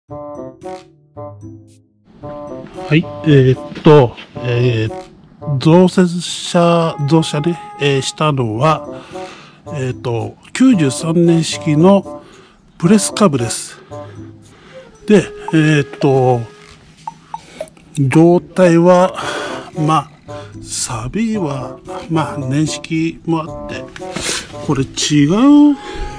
はい、増車ね、したのは、93年式のプレスカブです。で、状態は、サビは、年式もあって、これ違う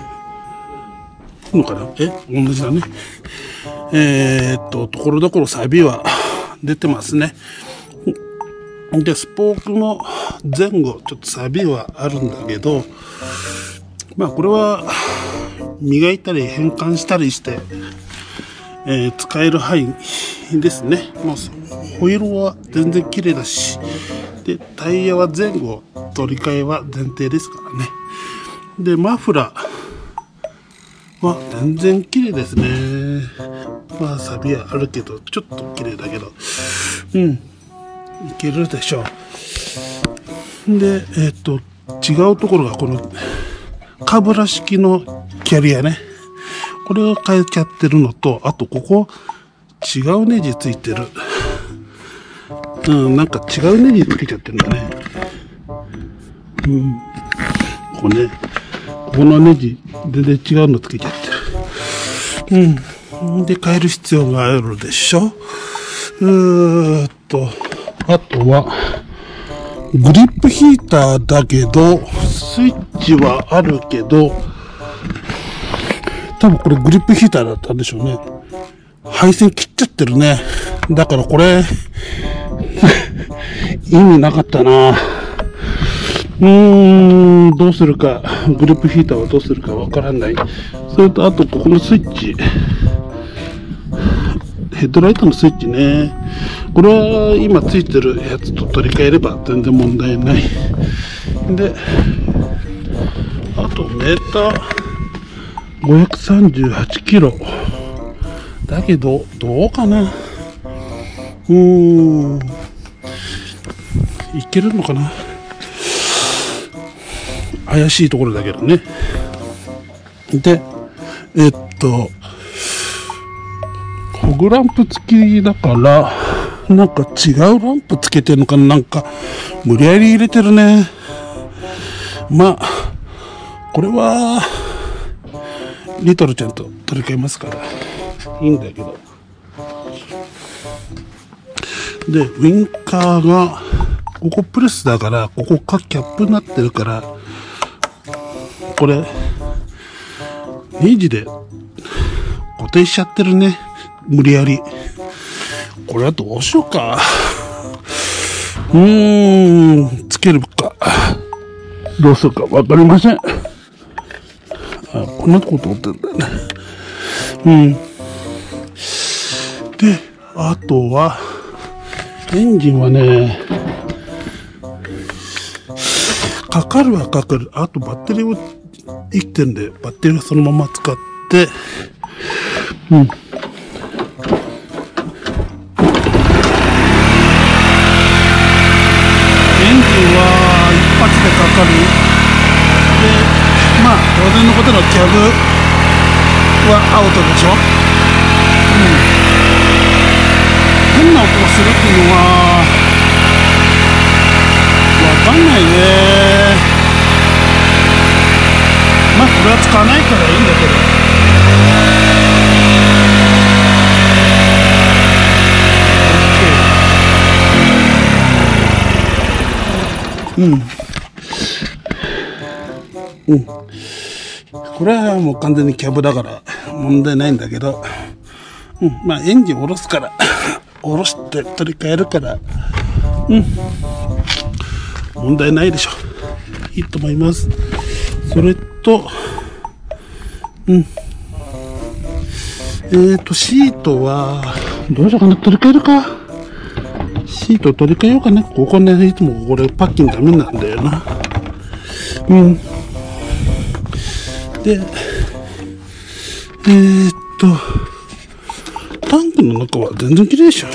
のかな？同じだね。ところどころサビは出てますね。で、スポークも前後、ちょっとサビはあるんだけど、これは磨いたり変換したりして、使える範囲ですね。ホイールは全然綺麗だし、で、タイヤは前後取り替えは前提ですからね。で、マフラーは全然綺麗ですね。サビはあるけど、ちょっと綺麗だけど、いけるでしょう。で、違うところがこのカブラ式のキャリアね。これが変えちゃってるのと、あとここ違うネジついてる。なんか違うネジつけちゃってるんだね。ここね、ここのネジ全然違うのつけちゃってる。で、変える必要があるでしょ。あとは、グリップヒーターだけど、スイッチはあるけど、多分これグリップヒーターだったんでしょうね。配線切っちゃってるね。だからこれ、意味なかったな。どうするか、グリップヒーターはどうするかわからない。それと、あとここのスイッチ。ヘッドライトのスイッチね。これは今ついてるやつと取り替えれば全然問題ない。で、あとメーター538キロ。だけど、どうかな。いけるのかな。怪しいところだけどね。で、フォグランプ付きだから、なんか違うランプつけてるのかな。なんか、無理やり入れてるね。これは、リトルちゃんと取り替えますから、いいんだけど。で、ウィンカーが、ここプレスだから、ここキャップになってるから、これ、ネジで固定しちゃってるね。無理やり。これはどうしようか。つけるか。どうするかわかりません。こんなこと思ってんだよね。で、あとは、エンジンはね、かかるはかかる。あとバッテリーを生きてるんで、バッテリーはそのまま使って、エンジンは一発でかかる。で、当然のことのキャブはアウトでしょ。変な音がするっていうのは、わかんないね。これは使わないからいいんだけど。これはもう完全にキャブだから問題ないんだけど、エンジン下ろすから、下ろして取り替えるから、問題ないでしょ。いいと思います。それと、シートは、どうしようかな、取り替えるか。シート取り替えようかね。ここね、いつもこれパッキンダメなんだよな。で、タンクの中は全然綺麗でしょ。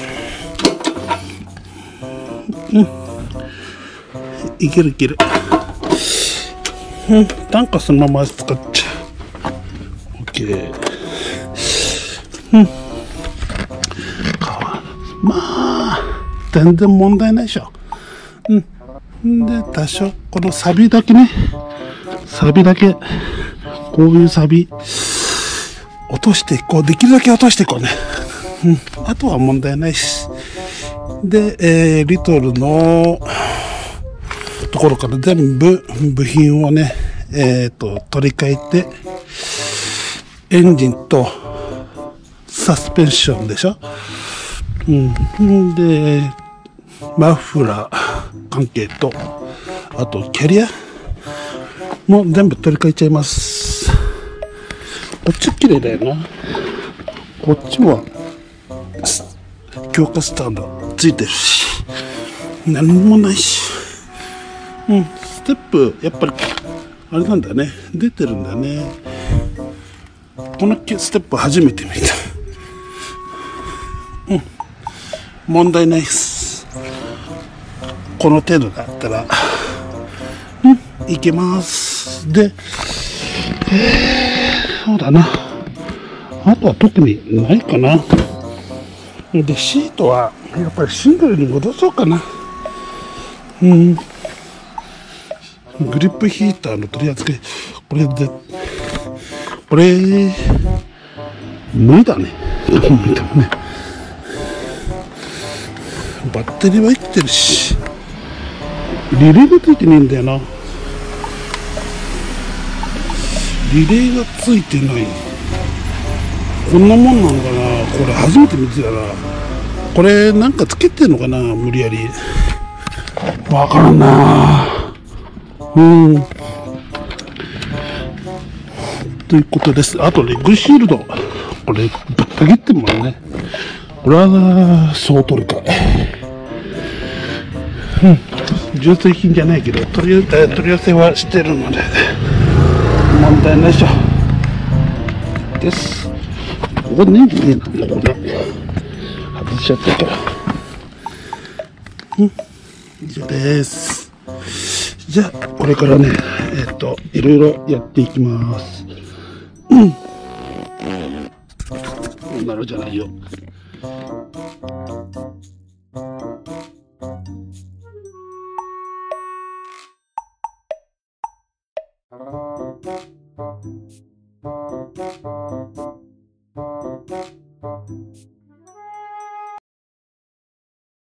いけるいける。タンクはそのまま使っちゃう。OK。 まあ全然問題ないでしょ。で多少このサビだけね、サビだけこういうサビ落としていこう、できるだけ落としていこうね。あとは問題ないし。で、リトルのところから全部部品をね、取り替えて、エンジンとサスペンションでしょ。で、マフラー関係と、あとキャリアも全部取り替えちゃいます。こっち綺麗だよな。こっちも強化スタンドついてるし、何もないし、ステップやっぱりあれなんだね、出てるんだね。このステップ初めて見た。問題ないっす。この程度だったらいけます。で、そうだな、あとは特にないかな。で、シートはやっぱりシングルに戻そうかな。グリップヒーターの取り扱い、これ無理だね。どう見てもね。バッテリーは生きてるし、リレーがついてねえんだよな。リレーがついてない。こんなもんなのかな。これ初めて見てたな。これなんかつけてんのかな、無理やり。わからんな。ということです。あとレッグシールド、これぶった切ってるもんね。これは総取り替え。純正品じゃないけど取り寄せはしてるので問題ないでしょ。です。ここね、いいな、ここね外しちゃってるから。以上です。じゃあこれからね、いろいろやっていきます。こんなのじゃないよ。